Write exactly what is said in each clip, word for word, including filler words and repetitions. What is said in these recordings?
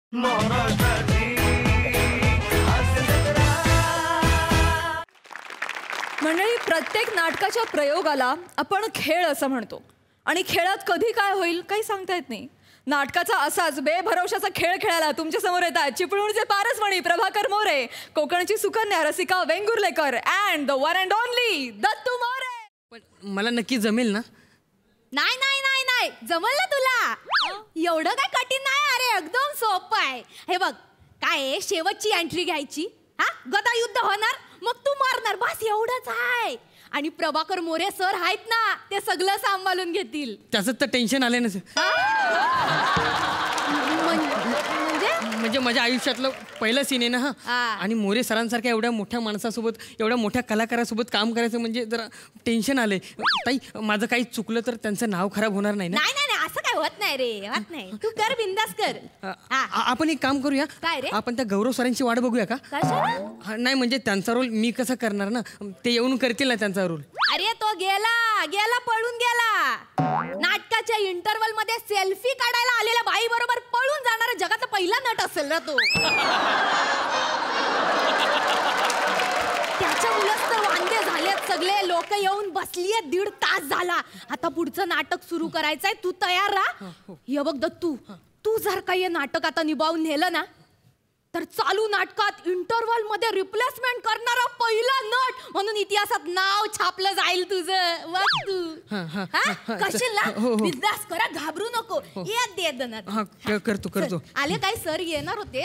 मंडळी, प्रत्येक नाटकाच्या प्रयोगाला आपण खेळ असं म्हणतो आणि खेळात कधी काय होईल काही सांगता येत नाही. नाटकाचा असाच बेभरवशाचा खेळ खेळायला तुमच्या समोर येतात चिपळूणचे पारसमणी प्रभाकर मोरे, कोकणची सुकन्या Rasika Vengurlekar and the one and only Dattu More. पण मला नक्की जमेल ना? नाही नाही नाही नाही जमल ना तुला. एवढं काय कठीण नाही. अरे एकदम सोपं आहे. हे बघ काय आहे, शेवटची एंट्री घ्यायची, हा गदा युद्ध होणार, मग तू मारणार, बस एवढंच आहे. आणि प्रभाकर मोरे सर आहेत ना, ते सगळं सांभाळून घेतील. त्याचं तर टेन्शन आले ना सर. म्हणजे म्हणजे माझ्या आयुष्यातलं पहिलं सीन आहे ना हा. आणि मोरे सरांसारख्या एवढ्या मोठ्या माणसासोबत एवढ्या मोठ्या कलाकारासोबत काम करायचं म्हणजे जरा टेन्शन आलंय. ताई माझं काही चुकलं तर त्यांचं नाव खराब होणार नाही ना? नाही नाही असं काय होत नाही रे, होत नाही. तू कर, बिंदास कर. आपण एक काम करूया. काय रे? आपण त्या गौरव सरांची वाट बघूया का? नाही म्हणजे त्यांचा रोल मी कसं करणार ना, ते येऊन करतील ना त्यांचा रोल. अरे तो गेला गेला पळून गेला. नाटकाच्या इंटरवल मध्ये सेल्फी काढायला आलेल्या बाई बरोबर पळून जाणारा जगातला पहिला नट असेल ना तो. त्याच्या मुलंच तर वांदे झालेत सगळे. लोक येऊन बसलीये, दीड तास झाला. आता पुढचं नाटक सुरू करायचंय, तू तयार राहा. हे बघ दत्तू, तू जर काही नाटक आता निभावून नेलं ना, तर चालू नाटकात इंटरवल मध्ये रिप्लेसमेंट करणारा पहिला नट म्हणून इतिहासात नाव छापलं जाईल तुझं. बघ तू कशील ना, बिंदास करा, घाबरू नको. येत दे दनात. करतो करतो. आले काय सर येणार होते.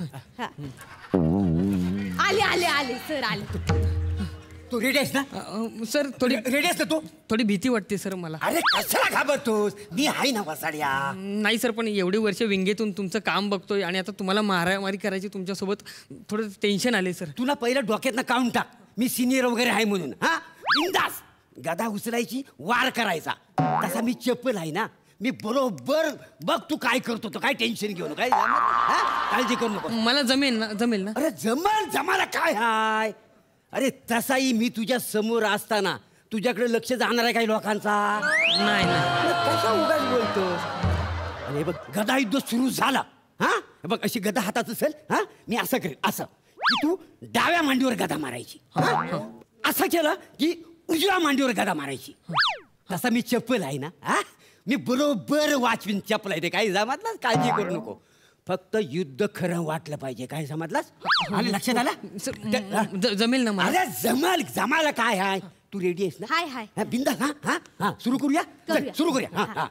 आले आले आले सर आले. तू रेडी आहेस ना सर? थोडी रेडी आहेस ना तू? थोडी भीती वाटते सर मला. अरे कशाला घाबरतोस, मी आहे ना वसाड्या. नाही सर, पण एवढी वर्ष विंगेतून तुमचं काम बघतोय आणि आता तुम्हाला मारामारी करायची तुमच्यासोबत, थोडं टेन्शन आले सर. तुला पहिलं डोक्यातनं काढून टाक, मी सिनियर वगैरे आहे म्हणून. हा बिंदास गदा उचलायची, वार करायचा. तसा मी चप्पल आहे ना, मी बरोबर बघ तू काय करतो तो. काय टेन्शन घेऊ नको, काळजी करू नको. मला जमेल ना? जमेल ना? अरे जमल, जमाला काय हाय. अरे तसाही मी तुझ्या समोर असताना तुझ्याकडे लक्ष जाणार आहे काही लोकांचा? नाही कसा उगाच बोलतोस. अरे बघ गदा युद्ध सुरू झाला. हा बघ अशी गदा हातात असेल, हा मी असं करेन, असं की तू डाव्या मांडीवर गदा मारायची. असं केलं की उजव्या मांडीवर गदा मारायची. तसा मी चप्पल आहे ना, हा मी बरोबर वाचवीन चप्पल आहे ते. काही जमातलाच काळजी करू नको. फक्त युद्ध खरं वाटलं पाहिजे. काय समजलास? आलं लक्षात आलं? जमेल ना मला? अरे जमल, जमाला काय हाय. तू रेडी आहेस ना? हाय हाय बिंदा. हा हा हा सुरू करूया. सुरू करूया. हा हा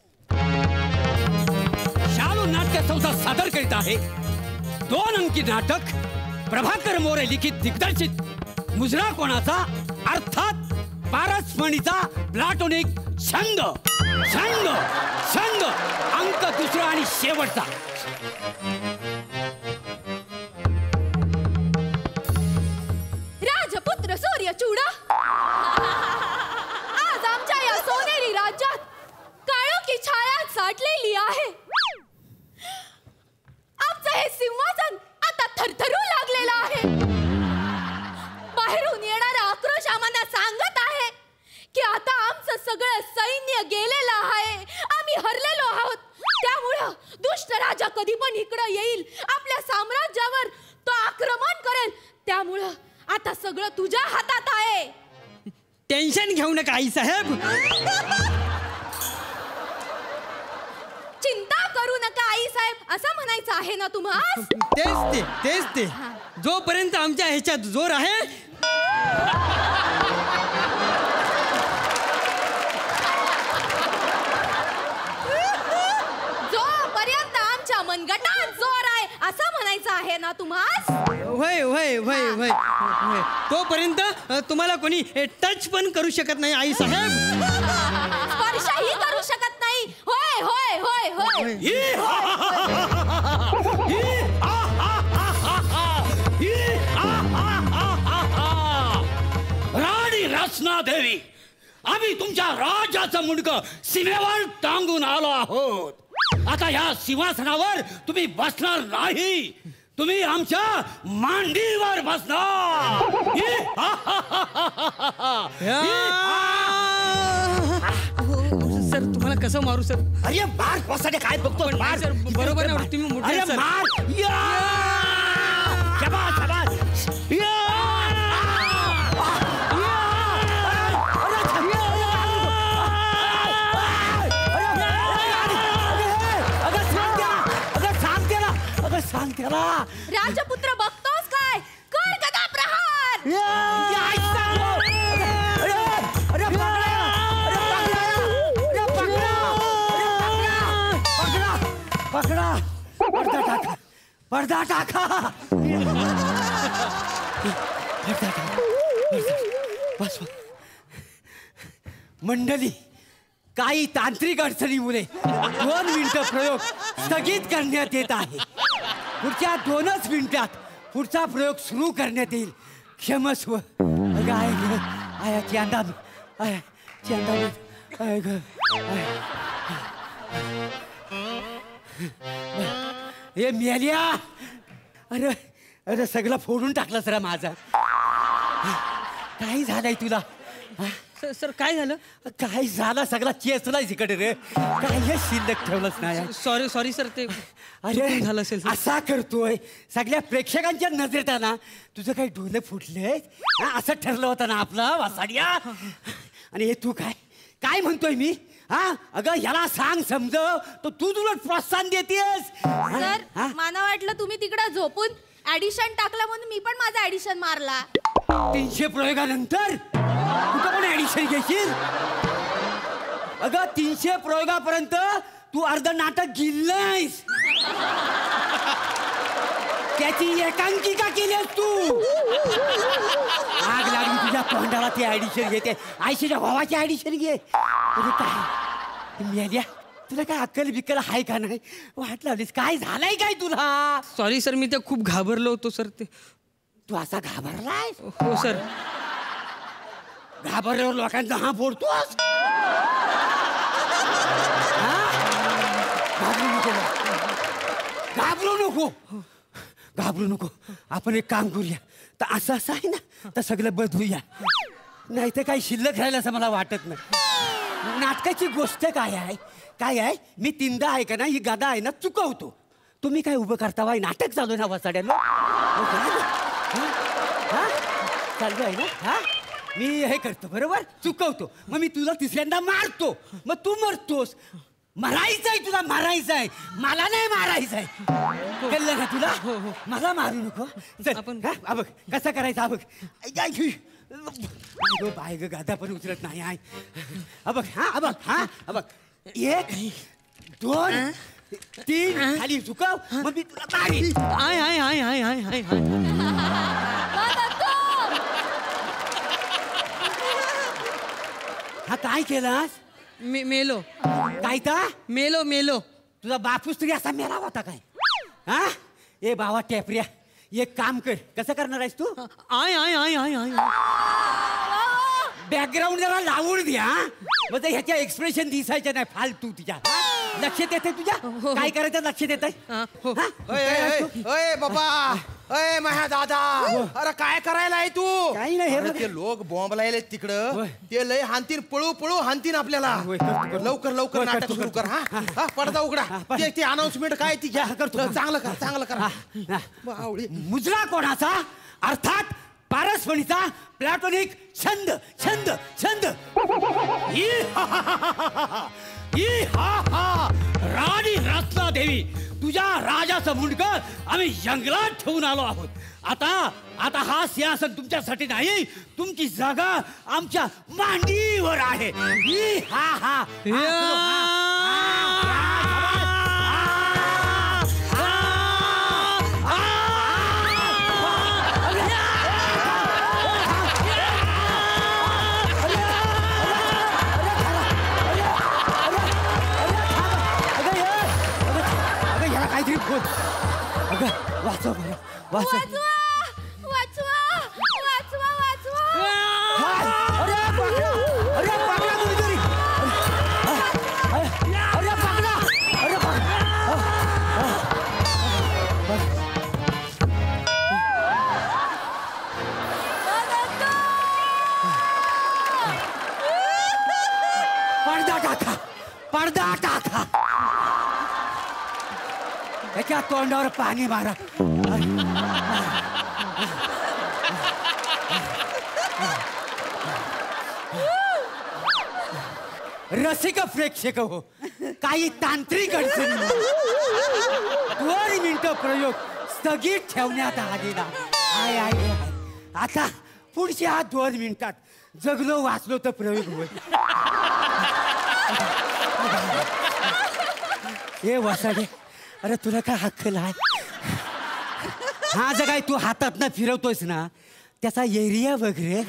शालू नाट्य संस्था सादर करीत आहे दोन अंकी नाटक, प्रभाकर मोरे लिखित दिग्दर्शित मुजरा कोणाचा, अर्थात पारसमणीचा प्लाटोनिक छंद. छंद छंद अंक दुसरा आणि शेवटचा. राजपुत्र सूर्य चूडा, आज आमच्या या सोनेरी राज्यात काळोखी छाया साठलेली आहे. आमचं हे सिंहासन आता थरथरू लागलेलं आहे. बाहेरून येणारा आक्रोश आम्हाला सांगत आहे की आता आमचं सगळं सैन्य गेलेलं आहे, आम्ही हरलेलो आहोत. त्यामुळं दुष्ट राजा कधी पण इकडं येईल, आपल्या साम्राज्यावर तो आक्रमण करेल. त्यामुळं आता सगळं तुझ्या हातात आहे. टेन्शन घेऊ नका आई साहेब. चिंता करू नका आई साहेब, असं म्हणायचं आहे ना तुम्हाला? तेच ते तेच ते जोपर्यंत आमच्या ह्याच्यात जोर आहे जोपर्यंत आमच्या मनगटात जोर आहे, असं म्हणायचं आहे ना तुम्हाला? होय होय होय होय होय. तोपर्यंत तुम्हाला कोणी टच पण करू शकत नाही आई साहेब. स्पर्शही करू शकत नाही. होय होय होय होय. राणी रत्नादेवी, आम्ही तुमच्या राजाचं मुंडकं सीमेवर टांगून आलो आहोत. आता या सिंहासनावर तुम्ही बसणार नाही, तुम्ही आमच्या मांडीवर बसणार. सर तुम्हाला कसं मारू सर? अरे मार, काय बघतो? सर बरोबर आहे तुम्ही मोठे सर. मार सांग त्याला. राजपुत्र बघतोस काय? कर गदा प्रहार. या, सांग. अरे, अरे, पकडा. अरे, पकडा. अरे, पकडा. पकडा. पकडा. पडदा टाका. पडदा टाका. पडदा टाका. बस. मंडळी, काही तांत्रिक अडचणीमुळे दोन मिनिटं प्रयोग स्थगित करण्यात येत आहे. पुढच्या दोनच मिनिटात पुढचा प्रयोग सुरू करण्यात येईल. क्षमस्व. अगं आहे ग, आया चांदा, आया चांदा, आहे ग. हे मेल्या. अरे अरे सगळं फोडून टाकलं सर माझा. काय झालंय तुला? सर सर काय झालं? काय झालं? सगळा चेचलाय इकडे रे. काय हे शिल्लक ठेवलंच नाही. सॉरी सॉरी सर, ते अरे झालं असेल सर. असा करतोय सगळ्या प्रेक्षकांच्या नजरेत ना तुझं काही डोळे फुटले असं ठरलं होतं ना आपलं वासाडिया. आणि हे तू काय काय म्हणतोय मी? हा अगं ह्याला सांग समजव तो तू तुला प्रोत्साहन देतेस. सर मला वाटलं तुम्ही तिकडे झोपून ऍडिशन टाकलं म्हणून मी पण माझा ऍडिशन मारला. तीनशे प्रयोगानंतर कुठं पण ऍडिशन घेशील? अगं तीनशे प्रयोगापर्यंत तू अर्ध नाटक गिल्लंयस. त्याची एकांकिका केलीस तू. आग लागली तुझ्या तोंडाला ती ऍडिशन घेते. आयशीच्या भावाची ऍडिशन घे. अरे काय मेल्या, तुला काय अक्कल बिक्कल आहे का नाही? वाट लावलीस. काय झालंय काय तुला? सॉरी सर, मी ते खूप घाबरलो होतो सर. ते तू असा घाबरलाय? हो सर. घाबरल्यावर लोकांचा हा फोडतोस. घाबरू नको, घाबरू नको, घाबरू नको. आपण एक काम करूया. तर असं असं आहे ना तर सगळं बदलूया. नाही तर काही शिल्लक राहिलं असं मला वाटत नाही. नाटकाची गोष्ट काय आहे काय आहे मी तीनदा आहे का ना ही गदा आहे ना चुकवतो. तुम्ही काय उभं करता बाई? नाटक चालू आहे ना वसाड्याला. चालू आहे ना. हा मी हे करतो बरोबर, चुकवतो. मग मी तुला तिसऱ्यांदा मारतो. मग तू मरतोस. मारायचंय तुला, मारायचंय. मला नाही मारायचंय. कळलं ना तुला? मला मारू नको. चल आपण बघ कसं करायचं. बघ बाय ग गादा पण उचलत नाही आहे. बघ हा बघ हा बघ एक दोन तीन खाली झुकाव. मग मी तुला मारीन. आय आय आय आय आय आय हा काय केलास? मे मेलो काय ता मेलो मेलो. तुझा बापूस तरी असा मेला होता काय? हा ए बाबा टेपऱ्या, एक काम कर. कसं करणार आहेस तू? आय आय आय आय आय बॅकग्राऊंड जरा लावून द्या. म्हणजे ह्याच्या एक्सप्रेशन दिसायचे नाही फालतू. तुझ्या लक्षात येते तुझ्या काय करायचं? लक्षात येत अय बाबा, अय माझ्या दादा, अरे काय करायला आहे तू? काही नाही. अरे ते लोक बॉम्ब लायले तिकडं. ते लय हानतीन, पळू पळू हानतीन आपल्याला. लवकर लवकर नाटक सुरू कर. हा पडदा उघडा. ते ती अनाउन्समेंट काय ती घ्या. चांगलं कर चांगलं कर. आवडी मुजरा कोणाचा? अर्थात पारसपणीचा प्लॅटोनिक छंद छंद छंद. ई हा हा हा हा. ई हा हा. राणी रत्नादेवी, तुझ्या राजाचं मुंडकं आम्ही जंगलात ठेवून आलो आहोत. आता आता हा सिंहासन तुमच्यासाठी नाही, तुमची जागा आमच्या मांडीवर आहे. ई हा हा. काहीतरी बोल. अगं वाचव मला, वाचव. वाचवा वाचवा वाचवा. अरे पकडा, अरे पकडा कोणीतरी. अरे पकडा, अरे पडदा टाका, पडदा टाका. त्याच्या तोंडावर पाणी मारा. रसिक प्रेक्षक हो, काही तांत्रिक अडचणी दोन मिनिटं तो प्रयोग स्थगित ठेवण्यात आलेला आहे आहे आहे. आता पुढच्या दोन मिनिटात जगलो वाचलो तर प्रयोग होईल. हे वसाडे, अरे तुला काय हक्कल आहे? हा जर काय तू हातात ना फिरवतोयस ना त्याचा एरिया वगैरे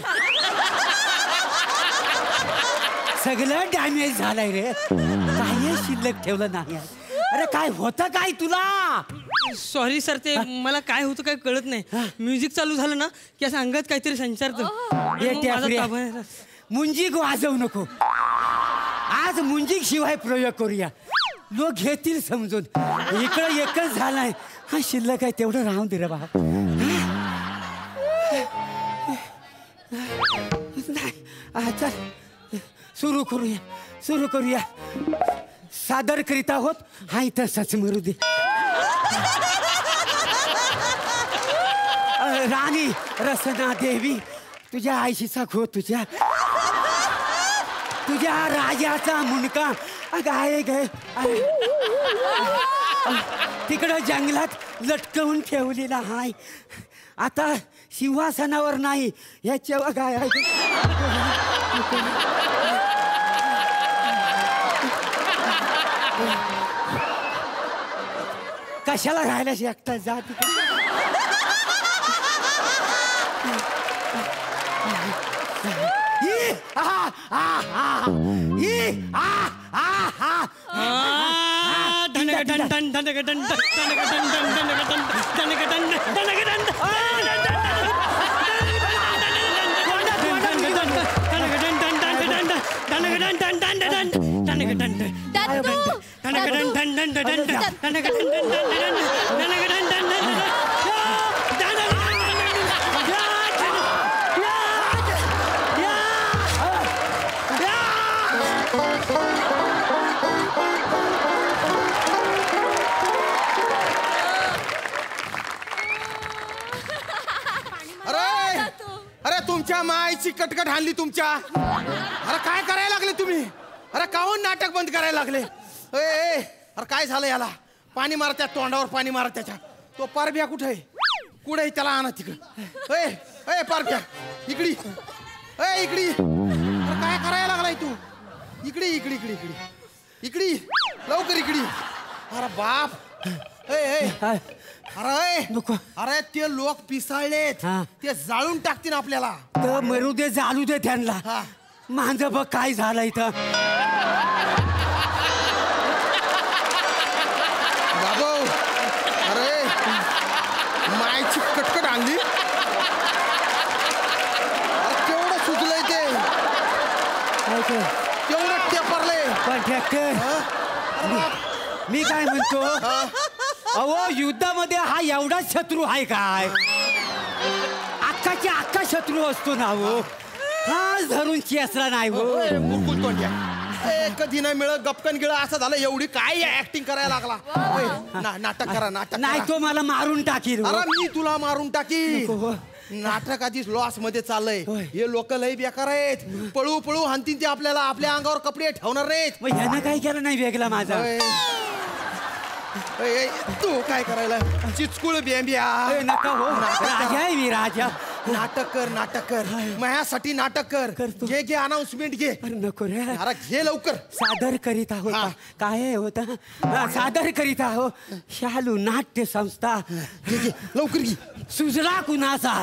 सगळं डॅमेज झालंय रे. काही शिल्लक ठेवलं नाही. अरे काय होतं काय तुला? सॉरी सर, ते मला काय होतं काय कळत नाही. म्युझिक चालू झालं ना की असं अंगात काहीतरी संचारतं. हे मग माझा टॅपऱ्या, ताबा आहे. मुंजीक वाजवू नको. आज मुंजीक शिवाय प्रयोग करूया. लोक घेतील समजून. इकडं एकच झालाय. हा शिल्लक आहे तेवढं राहून दे रे बा. नाही चल सुरू करूया सुरू करूया. सादर करीत आहोत हा इथं सच मरू दे. राणी रसना देवी, तुझ्या आईशीचा खो तुझ्या तुझ्या राजाचा मुंडका गाय गे तिकडं जंगलात लटकवून ठेवलेला हाय. आता सिंहासनावर नाही याच्या गाय कशाला राहायला एकटा जा तिकडे. अरे तुमच्या मायची कटकट हाणली तुमच्या. अरे काय करायला लागले तुम्ही? अरे काहून नाटक बंद करायला लागले? ए, ए, अरे काय झालं याला? पाणी मारा त्या तोंडावर, पाणी मारा त्याच्या. तो पारब्या कुठे आहे? कुठे त्याला आणा तिकडं. ए ए पारब्या इकडी, ए इकडी. अरे काय करायला लागलाय तू? इकडे इकडे इकडे इकडे इकडी लवकर इकडी. अरे बाप. ए ए अरे नको. अरे ते लोक पिसाळलेत, ते जाळून टाकतील आपल्याला. तर मरू दे जालू दे त्यांना. माझं बघ काय झालं इथं. बाबू अरे मायची कटकट आणली. केवढं सुचलंय ते, केवढं टेपरलंय. कॉन्ट्रॅक्टर मी काय म्हणतो, अहो युद्धामध्ये हा एवढाच शत्रू आहे काय? अख्खाची अख्खा शत्रू असतो ना हो. हा धरून चेसला नाही हो. मुकुल तोंड्या कधी नाही मिळत गपकन गिळ असं झालं. एवढी काय ऍक्टिंग करायला लागला? नाटक करा नाटक. नाही तो मला मारून टाकील. अरे मी तुला मारून टाकी. नाटक आधीच लॉस मध्ये चाललंय. हे लोक लय बेकार आहेत. पळू पळू हाणतील ते आपल्याला. आपल्या अंगावर कपडे ठेवणार नाहीत. मग ह्यानं काय केलं नाही वेगळा माझा. तू काय करायला चिचकुळ बेंबिया? नका हो, राजा आहे मी राजा. नाटक कर नाटक कर माझ्यासाठी नाटक कर. घे घे अनाउन्समेंट घे. अरे नको रे. अरे घे लवकर. सादर करीत आहोत. काय होत सादर करीत आहोत शालू नाट्य संस्था. घे घे लवकर घे. सुजला कुणाचा?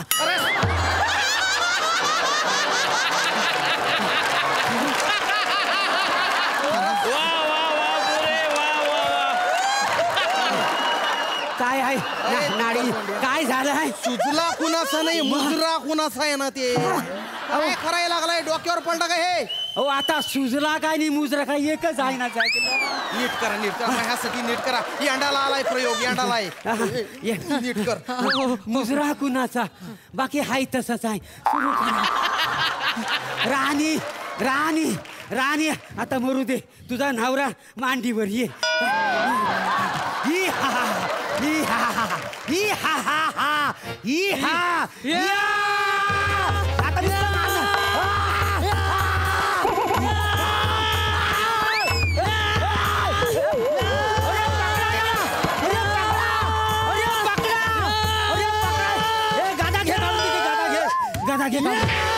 काय आहे नाडी? काय झालं आहे? सुजला कुणाचा नाही मुजरा कुणाचा आहे ना ते. काय करायला लागलाय? डोक्यावर पडला का हे? अहो आता सुजला काय नाही मुजरा काय एकच आहे ना. नीट करा नीट करा माझ्यासाठी नीट करा. यांडाला आलाय प्रयोग यांडाला आहे. नीट कर. मुजरा कुणाचा? बाकी हाय तसंच आहे. सुरू करा. राणी राणी राणी आता मरू दे. तुझा नवरा मांडीवर ये. ही हा ही हा ही हा हा हा ही हा आता घे